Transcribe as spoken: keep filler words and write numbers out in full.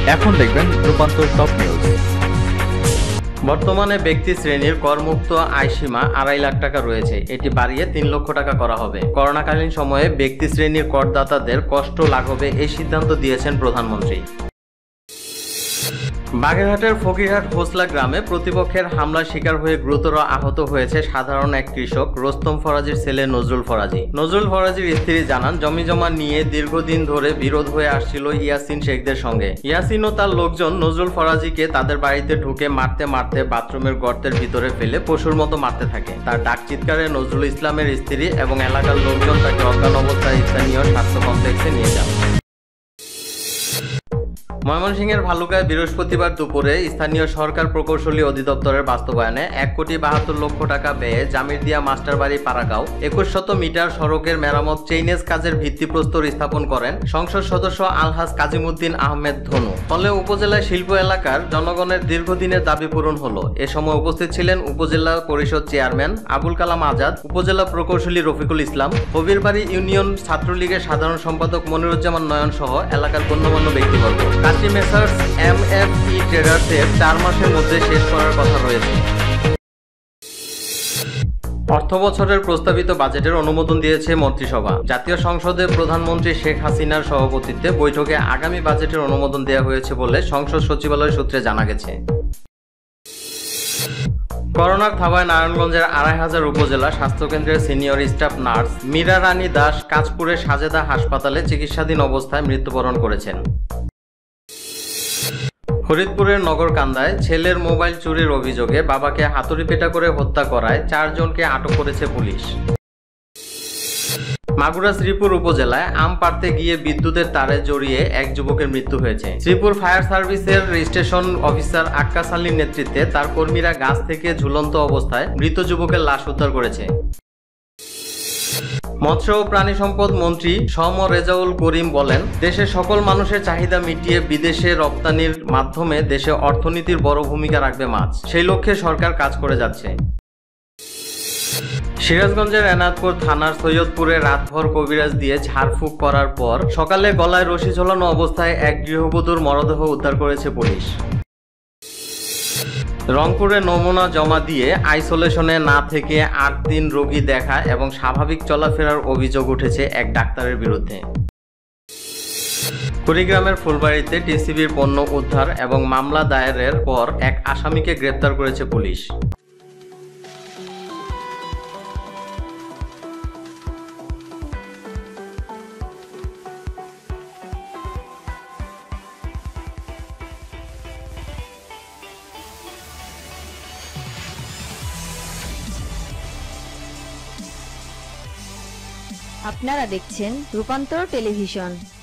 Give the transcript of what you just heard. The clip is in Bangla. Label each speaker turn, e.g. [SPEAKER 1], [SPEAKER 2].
[SPEAKER 1] এখন দেখবেন রূপান্তর টপ নিউজ।
[SPEAKER 2] বর্তমানে ব্যক্তি শ্রেণীর করমুক্ত আয়সীমা আড়াই লাখ টাকা রয়েছে, এটি বাড়িয়ে তিন লক্ষ টাকা করা হবে। করোনাকালীন সময়ে ব্যক্তি শ্রেণীর করদাতাদের কষ্ট লাঘবে এই সিদ্ধান্ত দিয়েছেন প্রধানমন্ত্রী। বাগেরহাটের ফকিরহাট হোসলা গ্রামে প্রতিপক্ষের হামলার শিকার হয়ে গুরুতর আহত হয়েছে সাধারণ এক কৃষক রোস্তম ফরাজির ছেলে নজরুল ফরাজি। নজরুল ফরাজির স্ত্রী জানান, জমিজমা নিয়ে দীর্ঘদিন ধরে বিরোধ হয়ে আসছিল ইয়াসিন শেখদের সঙ্গে। ইয়াসিন ও তার লোকজন নজরুল ফরাজিকে তাদের বাড়িতে ঢুকে মারতে মারতে বাথরুমের গর্তের ভিতরে ফেলে পশুর মতো মারতে থাকে। তার ডাক চিৎকারে নজরুল ইসলামের স্ত্রী এবং এলাকার লোকজন তাকে অজ্ঞান অবস্থায় স্থানীয় স্বাস্থ্য কমপ্লেক্সে নিয়ে যান। ময়মনসিংহের ভালুকায় বৃহস্পতিবার দুপুরে স্থানীয় সরকার প্রকৌশলী অধিদপ্তরের বাস্তবায়নে এক কোটি বাহাত্তর লক্ষ টাকা ব্যয়ে জামিরদিয়া মাস্টারবাড়ি পাড়াগাঁও একুশ শত মিটার সড়কের মেরামত চেইনেজ কাজের ভিত্তিপ্রস্তর স্থাপন করেন সংসদ সদস্য আলহাজ কাজিমুদ্দিন আহমেদ ধনু। ফলে উপজেলায় শিল্প এলাকার জনগণের দীর্ঘদিনের দাবি পূরণ হলো। এ সময় উপস্থিত ছিলেন উপজেলা পরিষদ চেয়ারম্যান আবুল কালাম আজাদ, উপজেলা প্রকৌশলী রফিকুল ইসলাম, কবিরবাড়ি ইউনিয়ন ছাত্রলীগের সাধারণ সম্পাদক মনিরুজ্জামান নয়ন সহ এলাকার গণ্যমান্য ব্যক্তিবর্গ। কাশি মেসার্স এম এফ ই ট্রেডার্সের চার মাসের মধ্যে শেষ করার কথা রয়েছে। অর্থ বছরের প্রস্তাবিত বাজেটের অনুমোদন দিয়েছে মন্ত্রিসভা। জাতীয় সংসদে প্রধানমন্ত্রী শেখ হাসিনার সভাপতিত্বে বৈঠকে আগামী বাজেটের অনুমোদন দেওয়া হয়েছে বলে সংসদ সচিবালয় সূত্রে জানা গেছে। করোনার থাবায় নারায়ণগঞ্জের আড়াই হাজার উপজেলা স্বাস্থ্যকেন্দ্রের senior staff nurse Meera Rani Das কাঁচপুরের সাজেদা হাসপাতালে চিকিৎসাধীন অবস্থায় মৃত্যুবরণ করেছেন। ফরিদপুরের নগরকান্দায় ছেলের মোবাইল চুরির অভিযোগে বাবাকে হাতুড়িপেটা করে হত্যা করায় চারজনকে আটক করেছে পুলিশ। মাগুরা শ্রীপুর উপজেলায় আম পাড়তে গিয়ে বিদ্যুতের তারে জড়িয়ে এক যুবকের মৃত্যু হয়েছে। শ্রীপুর ফায়ার সার্ভিসের স্টেশন অফিসার আক্কাস আলীর নেতৃত্বে তার কর্মীরা গাছ থেকে ঝুলন্ত অবস্থায় মৃত যুবকের লাশ উদ্ধার করেছে। মৎস্য ও প্রাণী সম্পদ মন্ত্রী সম রেজাউল করিম বলেন, দেশের সকল মানুষের চাহিদা মিটিয়ে বিদেশে রপ্তানির মাধ্যমে দেশে অর্থনীতির বড় ভূমিকা রাখবে মাছ। সেই লক্ষ্যে সরকার কাজ করে যাচ্ছে। সিরাজগঞ্জের এনায়তপুর থানার সৈয়দপুরে রাতভর কবিরাজ দিয়ে ঝাড়ফুঁক করার পর সকালে গলায় রশি ঝোলানো অবস্থায় এক গৃহবধূর মরদেহ উদ্ধার করেছে পুলিশ। রংপুরে নমুনা জমা দিয়ে আইসোলেশনে না থেকে আট দিন রোগী দেখা এবং স্বাভাবিক চলাফেরার অভিযোগ উঠেছে এক ডাক্তারের বিরুদ্ধে। কুড়িগ্রামের ফুলবাড়িতে টিসিবির পণ্য উদ্ধার এবং মামলা দায়েরের পর এক আসামিকে গ্রেপ্তার করেছে পুলিশ।
[SPEAKER 3] আপনারা দেখছেন রূপান্তর টেলিভিশন।